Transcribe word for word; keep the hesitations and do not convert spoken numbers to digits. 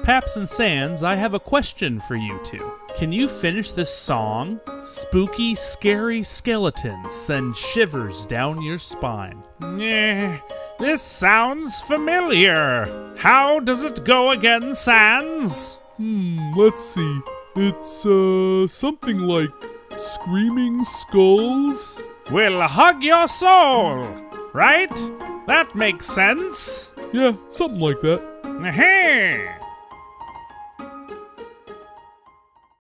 Papyrus and Sans, I have a question for you two. Can you finish this song? Spooky, scary skeletons send shivers down your spine. Eh, this sounds familiar. How does it go again, Sans? Hmm, let's see. It's, uh, something like screaming skulls? Will hug your soul, right? That makes sense. Yeah, something like that. Hey!